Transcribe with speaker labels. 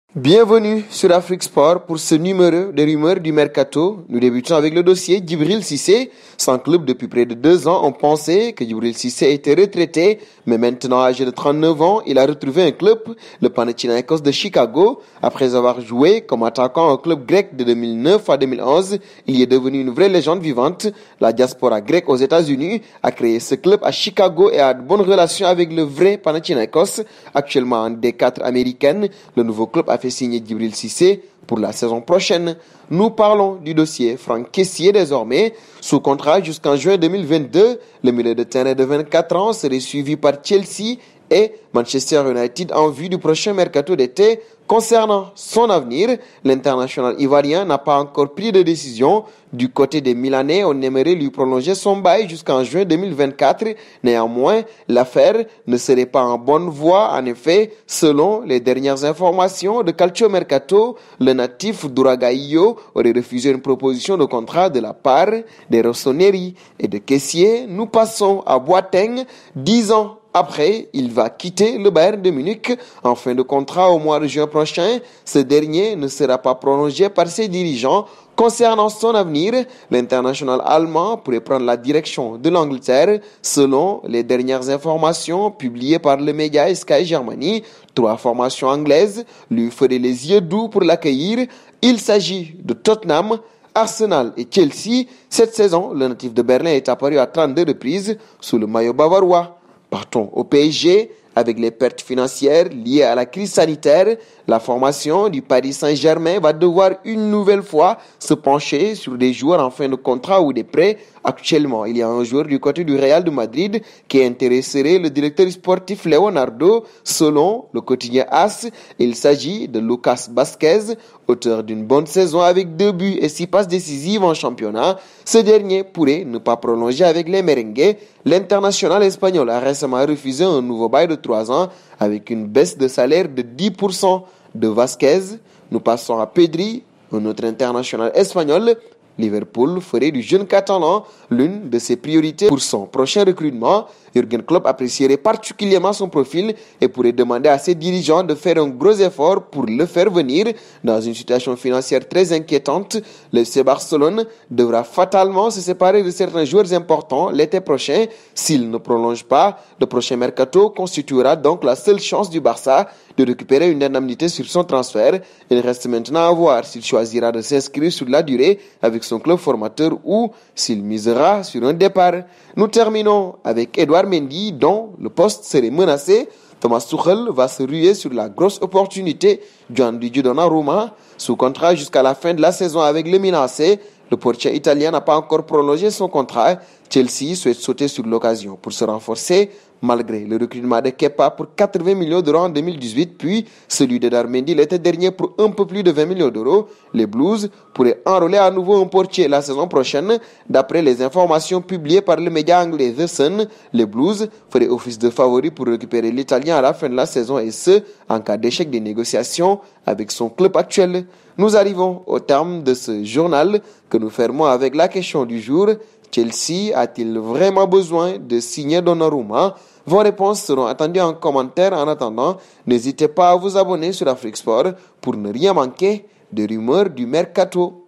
Speaker 1: Bienvenue sur Afrique Sport pour ce numéro des rumeurs du Mercato. Nous débutons avec le dossier Djibril Cissé. Sans club depuis près de 2 ans, on pensait que Djibril Cissé était retraité, mais maintenant âgé de 39 ans, il a retrouvé un club, le Panathinaikos de Chicago. Après avoir joué comme attaquant au club grec de 2009 à 2011, il est devenu une vraie légende vivante. La diaspora grecque aux États-Unis a créé ce club à Chicago et a de bonnes relations avec le vrai Panathinaikos. Actuellement en D4 américaine, le nouveau club a fait signer Djibril Cissé pour la saison prochaine. Nous parlons du dossier Franck Kessié désormais. Sous contrat jusqu'en juin 2022, le milieu de terrain de 24 ans serait suivi par Chelsea et Manchester United en vue du prochain mercato d'été. Concernant son avenir, l'international ivoirien n'a pas encore pris de décision. Du côté des Milanais, on aimerait lui prolonger son bail jusqu'en juin 2024. Néanmoins, l'affaire ne serait pas en bonne voie. En effet, selon les dernières informations de Calcio Mercato, le natif d'Uragaio aurait refusé une proposition de contrat de la part des Rossoneri et de Kessié. Nous passons à Boateng, 10 ans après, il va quitter le Bayern de Munich en fin de contrat au mois de juin prochain. Ce dernier ne sera pas prolongé par ses dirigeants. Concernant son avenir, l'international allemand pourrait prendre la direction de l'Angleterre. Selon les dernières informations publiées par le média Sky Germany, 3 formations anglaises lui feraient les yeux doux pour l'accueillir. Il s'agit de Tottenham, Arsenal et Chelsea. Cette saison, le natif de Berlin est apparu à 32 reprises sous le maillot bavarois. Partons au PSG. Avec les pertes financières liées à la crise sanitaire, la formation du Paris Saint-Germain va devoir une nouvelle fois se pencher sur des joueurs en fin de contrat ou des prêts. Actuellement, il y a un joueur du côté du Real de Madrid qui intéresserait le directeur sportif Leonardo. Selon le quotidien AS, il s'agit de Lucas Vázquez, auteur d'une bonne saison avec 2 buts et 6 passes décisives en championnat. Ce dernier pourrait ne pas prolonger avec les merengues. L'international espagnol a récemment refusé un nouveau bail de 3 ans avec une baisse de salaire de 10% de Vázquez. Nous passons à Pedri, un autre international espagnol. Liverpool ferait du jeune catalan l'une de ses priorités pour son prochain recrutement. Jürgen Klopp apprécierait particulièrement son profil et pourrait demander à ses dirigeants de faire un gros effort pour le faire venir. Dans une situation financière très inquiétante, le FC Barcelone devra fatalement se séparer de certains joueurs importants l'été prochain. S'il ne prolonge pas, le prochain mercato constituera donc la seule chance du Barça de récupérer une indemnité sur son transfert. Il reste maintenant à voir s'il choisira de s'inscrire sur la durée avec son club formateur ou s'il misera sur un départ. Nous terminons avec Edouard Mendy dont le poste serait menacé. Thomas Tuchel va se ruer sur la grosse opportunité Gianluigi Donnarumma sous contrat jusqu'à la fin de la saison avec le Milan AC. Le portier italien n'a pas encore prolongé son contrat. Chelsea souhaite sauter sur l'occasion pour se renforcer malgré le recrutement de Kepa pour 80 millions d'euros en 2018, puis celui de Darmendi l'été dernier pour un peu plus de 20 millions d'euros. Les Blues pourraient enrôler à nouveau un portier la saison prochaine. D'après les informations publiées par le média anglais The Sun, les Blues feraient office de favoris pour récupérer l'Italien à la fin de la saison et ce, en cas d'échec des négociations avec son club actuel. Nous arrivons au terme de ce journal que nous fermons avec la question du jour. Chelsea a-t-il vraiment besoin de signer Donnarumma? Vos réponses seront attendues en commentaire. En attendant, n'hésitez pas à vous abonner sur Afrique Sport pour ne rien manquer des rumeurs du Mercato.